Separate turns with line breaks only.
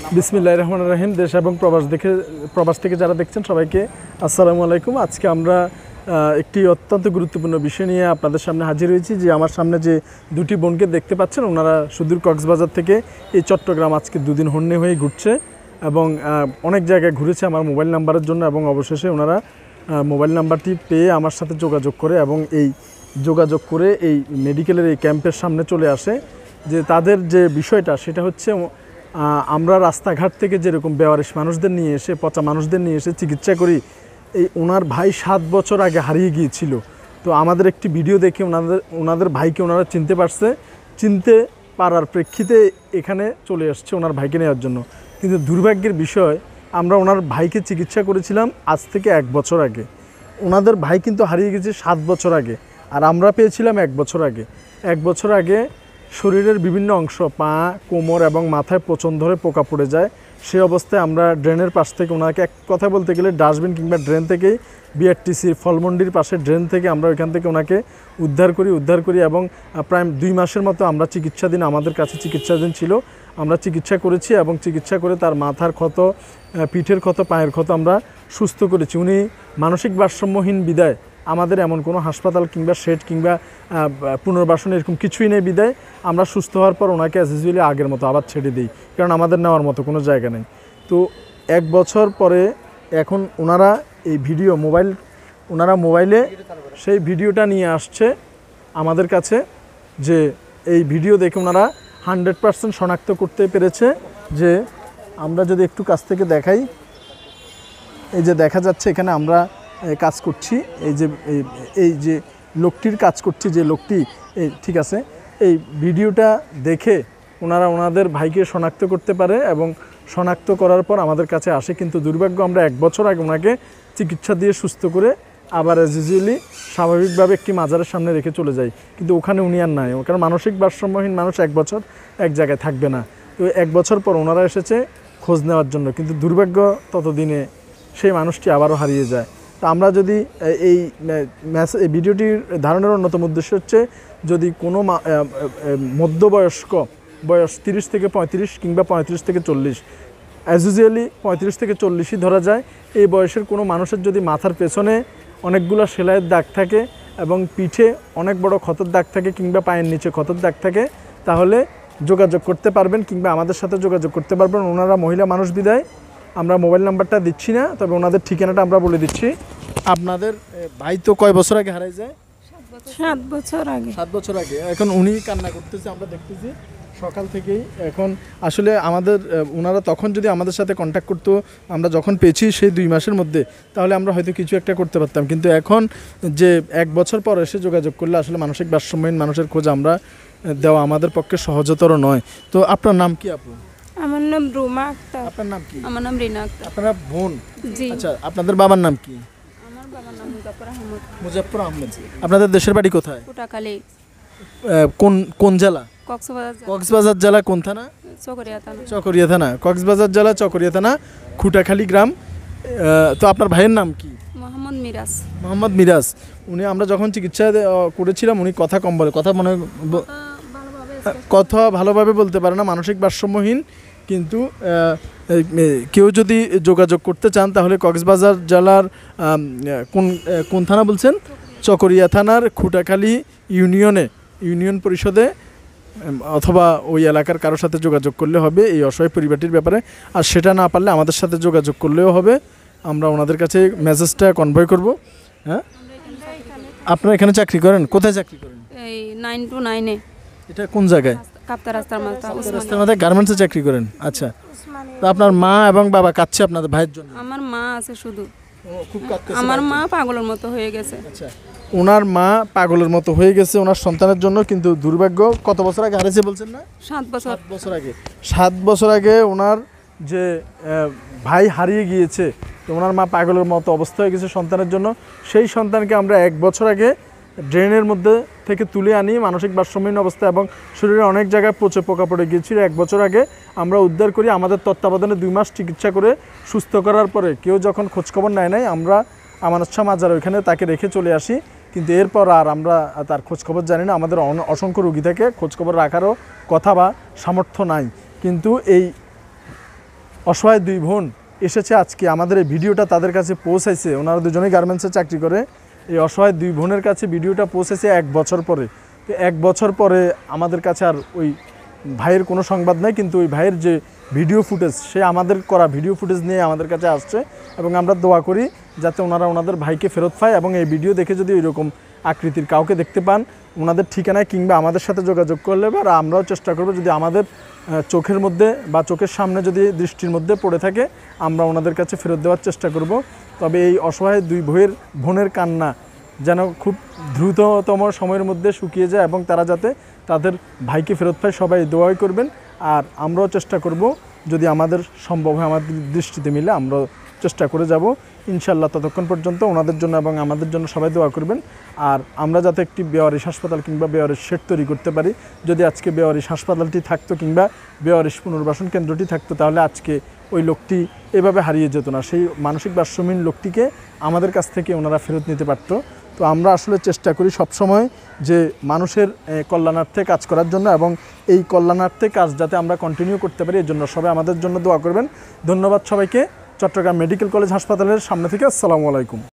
বিসমিল্লাহির রহমানির রহিম। দেশ এবং প্রবাস থেকে যারা দেখছেন সবাইকে আসসালামু আলাইকুম। আজকে আমরা একটি অত্যন্ত গুরুত্বপূর্ণ বিষয় নিয়ে আপনাদের সামনে হাজির হয়েছি। যে আমার সামনে যে দুটি বোনকে দেখতে পাচ্ছেন, ওনারা সুদূর কক্সবাজার থেকে এই চট্টগ্রাম আজকে দুদিন হন্যে হয়ে ঘুরছে এবং অনেক জায়গায় ঘুরেছে আমার মোবাইল নাম্বারের জন্য, এবং অবশেষে ওনারা মোবাইল নাম্বারটি পেয়ে আমার সাথে যোগাযোগ করে এবং এই যোগাযোগ করে এই মেডিকেলের এই ক্যাম্পের সামনে চলে আসে। যে তাদের যে বিষয়টা সেটা হচ্ছে, আমরা রাস্তাঘাট থেকে যেরকম বেওয়ারিশ মানুষদের নিয়ে এসে, পচা মানুষদের নিয়ে এসে চিকিৎসা করি, এই ওনার ভাই 7 বছর আগে হারিয়ে গিয়েছিল। তো আমাদের একটি ভিডিও দেখে ওনাদের ভাইকে ওনারা চিনতে পারার প্রেক্ষিতে এখানে চলে আসছে ওনার ভাইকে নেওয়ার জন্য। কিন্তু দুর্ভাগ্যের বিষয়, আমরা ওনার ভাইকে চিকিৎসা করেছিলাম আজ থেকে 1 বছর আগে। ওনাদের ভাই কিন্তু হারিয়ে গেছে 7 বছর আগে, আর আমরা পেয়েছিলাম 1 বছর আগে। 1 বছর আগে শরীরের বিভিন্ন অংশ, পা, কোমর এবং মাথায় পচন ধরে পোকা পড়ে যায়। সেই অবস্থায় আমরা ড্রেনের পাশ থেকে ওনাকে, এক কথা বলতে গেলে ডাস্টবিন কিংবা ড্রেন থেকেই, বিআরটিসির ফলমন্ডির পাশে ড্রেন থেকে আমরা ওইখান থেকে ওনাকে উদ্ধার করি এবং প্রায় 2 মাসের মতো আমরা চিকিৎসাধীন, আমাদের কাছে চিকিৎসাধীন ছিল। আমরা চিকিৎসা করেছি এবং চিকিৎসা করে তার মাথার ক্ষত, পিঠের ক্ষত, পায়ের ক্ষত আমরা সুস্থ করেছি। উনি মানসিক ভারসাম্যহীন বিদায় আমাদের এমন কোনো হাসপাতাল কিংবা শেড কিংবা পুনর্বাসন এরকম কিছুই নেই বিদায় আমরা সুস্থ হওয়ার পর ওনাকে অ্যাজ ইউজুয়ালি আগের মতো আবার ছেড়ে দিই, কারণ আমাদের নেওয়ার মতো কোনো জায়গা নেই। তো 1 বছর পরে এখন ওনারা এই মোবাইলে সেই ভিডিওটা নিয়ে আসছে আমাদের কাছে। যে এই ভিডিও দেখে ওনারা 100% শনাক্ত করতে পেরেছে। যে আমরা যদি একটু কাছ থেকে দেখাই, এই যে দেখা যাচ্ছে এখানে আমরা কাজ করছি, এই যে লোকটির কাজ করছি, যে লোকটি ঠিক আছে, এই ভিডিওটা দেখে ওনারা ওনাদের ভাইকে শনাক্ত করতে পারে এবং শনাক্ত করার পর আমাদের কাছে আসে। কিন্তু দুর্ভাগ্য, আমরা 1 বছর আগে ওনাকে চিকিৎসা দিয়ে সুস্থ করে আবার অ্যাজ ইউজুয়ালি স্বাভাবিকভাবে একটি মাজারের সামনে রেখে চলে যাই। কিন্তু ওখানে উনি আর নাই, কারণ মানসিক ভারসাম্যহীন মানুষ 1 বছর এক জায়গায় থাকবে না। তো 1 বছর পর ওনারা এসেছে খোঁজ নেওয়ার জন্য, কিন্তু দুর্ভাগ্য ততদিনে সেই মানুষটি আবারও হারিয়ে যায়। তো আমরা যদি এই ভিডিওটির ধারণের অন্যতম উদ্দেশ্য হচ্ছে, যদি কোনো মধ্যবয়স্ক, বয়স 30 থেকে 35 কিংবা 35 থেকে 40, অ্যাজ ইউজুয়ালি 35 থেকে 40ই ধরা যায়, এই বয়সের কোনো মানুষের যদি মাথার পেছনে অনেকগুলো সেলাইয়ের দাগ থাকে এবং পিঠে অনেক বড় ক্ষতের দাগ থাকে কিংবা পায়ের নিচে ক্ষতের দাগ থাকে, তাহলে যোগাযোগ করতে পারবেন কিংবা আমাদের সাথে যোগাযোগ করতে পারবেন। ওনারা মহিলা মানুষ বিদায় আমরা মোবাইল নাম্বারটা দিচ্ছি না, তবে ওনাদের ঠিকানাটা আমরা বলে দিচ্ছি। আপনাদের ভাই তো কয় বছর আগে হারাই যায়?
7 বছর আগে।
7 বছর আগে। এখন উনি কান্না করতেছে, আমরা দেখতেছি সকাল থেকেই। এখন আসলে ওনারা তখন যদি আমাদের সাথে কন্ট্যাক্ট করতো, আমরা যখন পেয়েছি সেই 2 মাসের মধ্যে, তাহলে আমরা হয়তো কিছু একটা করতে পারতাম। কিন্তু এখন যে 1 বছর পর এসে যোগাযোগ করলে আসলে মানসিক ভারসাম্যহীন মানুষের খোঁজ আমরা দেওয়া আমাদের পক্ষে সহজতর নয়। তো আপনার নাম কি আপু?
আমার নাম রুমা আক্তার।
আপনার নাম কি?
আমার নাম রিনা আক্তার।
আপনারা বোন?
জি।
আচ্ছা, আপনাদের বাবার নাম কি?
আমার বাবার নাম
মুজাফফর আহমেদ। আপনাদের দেশের বাড়ি কোথায়?
কোটাখালী।
কোন জেলা? কক্সবাজার জেলা। কোন থানা? চকরিয়া থানা। কক্সবাজার জেলা চকরিয়া থানা, খুটাখালী গ্রাম। তো আপনার ভাইয়ের নাম কি? মোহাম্মদ মিরাজ। উনি, আমরা যখন চিকিৎসা করেছিলাম, উনি কথা কম বলে, কথা ভালোভাবে বলতে পারে না, মানসিক ভারসাম্যহীন। কিন্তু কেউ যদি যোগাযোগ করতে চান তাহলে কক্সবাজার জেলার কোন থানা বলছেন? চকরিয়া থানার খুটাখালী ইউনিয়ন পরিষদে অথবা ওই এলাকার কারোর সাথে যোগাযোগ করলে হবে এই অসহায় পরিবারটির ব্যাপারে। আর সেটা না পারলে আমাদের সাথে যোগাযোগ করলেও হবে, আমরা ওনাদের কাছে মেসেজটা কনভয় করব। হ্যাঁ, আপনারা এখানে চাকরি করেন? কোথায় চাকরি করেন?
এই 9 to 9 এ।
এটা কোন জায়গায়?
কাপ্তার রাস্তার
মাথায় গার্মেন্টসে চাকরি করেন? আচ্ছা। তো আপনার মা এবং বাবা কাঁদছে আপনাদের ভাইয়ের জন্য?
আমার মা আছে শুধু।
খুব কাঁদতেছে?
আমার মা পাগলের মতো হয়ে গেছে।
আচ্ছা, ওনার মা পাগলের মতো হয়ে গেছে ওনার সন্তানের জন্য। কিন্তু দুর্ভাগ্য, কত বছর আগে হারিয়েছে বলছেন না?
7 বছর।
7 বছর আগে। 7 বছর আগে ওনার যে ভাই হারিয়ে গিয়েছে, ওনার মা পাগলের মতো অবস্থা হয়ে গেছে সন্তানের জন্য। সেই সন্তানকে আমরা 1 বছর আগে ড্রেনের মধ্যে থেকে তুলে আনি মানসিক ভারসাম্যহীন অবস্থা, এবং শরীরে অনেক জায়গায় পচে পোকা পড়ে গিয়েছিল। 1 বছর আগে আমরা উদ্ধার করি, আমাদের তত্ত্বাবধানে 2 মাস চিকিৎসা করে সুস্থ করার পরে কেউ যখন খোঁজখবর নেয় আমরা আমানত শাহ মাজার ওইখানে তাকে রেখে চলে আসি। কিন্তু এরপর আর আমরা তার খোঁজখবর জানি না। আমাদের অসংখ্য রোগী থেকে খোঁজখবর রাখারও কথা বা সামর্থ্য নাই। কিন্তু এই অসহায় দুই বোন এসেছে আজকে আমাদের এই ভিডিওটা তাদের কাছে পৌঁছাইছে। ওনারা দুজনেই গার্মেন্টসে চাকরি করে। এই অসহায় দুই বোনের কাছে ভিডিওটা পৌঁছেছে 1 বছর পরে। তো 1 বছর পরে আমাদের কাছে আর ওই ভাইয়ের কোনো সংবাদ নাই, কিন্তু ওই ভাইয়ের যে ভিডিও ফুটেজ, সে আমাদের করা ভিডিও ফুটেজ নিয়ে আমাদের কাছে আসছে এবং আমরা দোয়া করি যাতে ওনারা ওনাদের ভাইকে ফেরত পায় এবং এই ভিডিও দেখে যদি ওইরকম আকৃতির কাউকে দেখতে পান ওনাদের ঠিকানায় কিংবা আমাদের সাথে যোগাযোগ করলে বা আমরাও চেষ্টা করব যদি আমাদের চোখের মধ্যে বা চোখের সামনে যদি দৃষ্টির মধ্যে পড়ে থাকে আমরা ওনাদের কাছে ফেরত দেওয়ার চেষ্টা করব। তবে এই অসহায় দুই বোনের কান্না যেন খুব দ্রুততম সময়ের মধ্যে শুকিয়ে যায় এবং তারা যাতে তাদের ভাইকে ফেরত পায়, সবাই দোয়াই করবেন। আর আমরাও চেষ্টা করব যদি আমাদের সম্ভব হয় আমাদের দৃষ্টিতে মিলে আমরাও চেষ্টা করে যাব ইনশাল্লাহ। ততক্ষণ পর্যন্ত ওনাদের জন্য এবং আমাদের জন্য সবাই দোয়া করবেন। আর আমরা যাতে একটি বেওয়ারিশ হাসপাতাল কিংবা বেওয়ারিশ শেড তৈরি করতে পারি। যদি আজকে বেওয়ারিশ হাসপাতালটি থাকতো কিংবা বেওয়ারিশ পুনর্বাসন কেন্দ্রটি থাকতো তাহলে আজকে ওই লোকটি এভাবে হারিয়ে যেত না। সেই মানসিক ভারসাম্যহীন লোকটিকে আমাদের কাছ থেকে ওনারা ফেরত নিতে পারত। তো আমরা আসলে চেষ্টা করি সবসময় যে মানুষের কল্যাণার্থে কাজ করার জন্য এবং এই কল্যাণার্থে কাজ যাতে আমরা কন্টিনিউ করতে পারি এর জন্য সবাই আমাদের জন্য দোয়া করবেন। ধন্যবাদ সবাইকে। চট্টগ্রাম মেডিকেল কলেজ হাসপাতালের সামনে থেকে আসসালামু আলাইকুম।